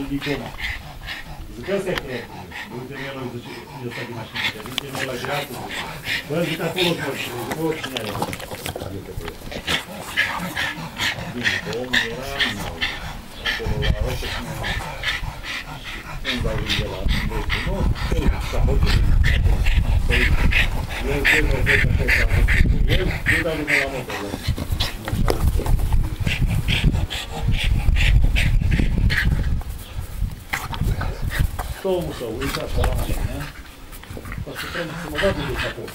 dicoma. Zic, ăsta e creativ. Uite-mi el, zice, ăsta din mașină. Uite-mi el la creativ. Bă, zic, acolo mărșile. Zic, o, cine are? Bine, că omul era acolo la roșă și nu când ajunge la înveți. Nu, s-a hotărât. Eu cred că cred că așa s-a hotărât. Eu dau numai la motor. Omul să uite așa la mașină. Ca să trebuie să mă bată de capul.